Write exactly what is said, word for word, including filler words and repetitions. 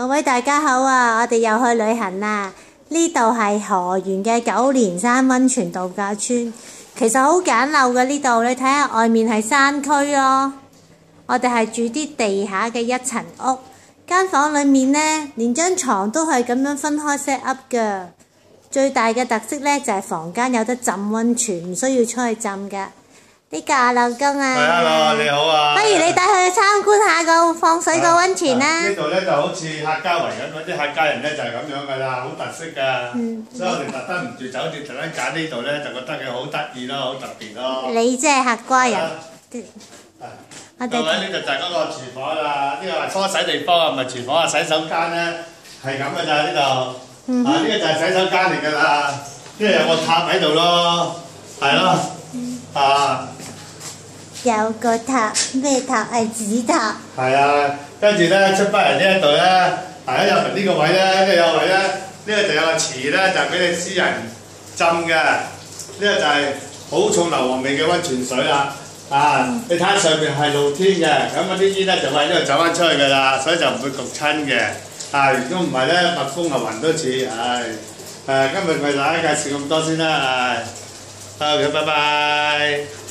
各位大家好啊！我哋又去旅行啦。呢度係河源嘅九連山溫泉度假村，其實好簡陋嘅呢度。你睇下外面係山區咯。我哋係住啲地下嘅一層屋，間房裡面呢，連張床都係咁樣分開 set up 㗎。最大嘅特色呢，就係房間有得浸溫泉，唔需要出去浸㗎。呢個阿老公啊， 係 hello， 你好啊！ 不如你帶佢去參觀下個放水個溫泉啦。 呢度咧就好似客家圍咁，嗰啲客家人咧就係咁樣噶啦，好特色㗎。嗯、所以我哋特登唔住酒店，特登揀呢度咧，就覺得佢好得意咯，好特別咯。 你即係客家人。 我哋各位呢度就係嗰個廚房啦，呢個係搓洗地方啊，唔係廚房啊，洗手間咧係咁㗎咋呢度。嗯、啊，呢、呢個就係洗手間嚟㗎啦，呢度有個塔喺度咯，係咯，啊。 有個塔，咩塔？係紙塔。係啊，跟住咧出翻嚟呢一度咧，大家入嚟呢個位咧，呢、呢個有位咧，呢、呢個就有個池咧，就俾你私人浸嘅。呢、呢個就係好重硫磺味嘅溫泉水啦。啊，嗯、你睇下上面係露天嘅，咁嗰啲煙咧就喺呢度走翻出去㗎啦，所以就唔會焗親嘅。啊，如果唔係咧，蜜蜂啊暈都似，唉、哎。誒、啊，今日為大家介紹咁多先啦，唉、哎。好嘅，拜拜。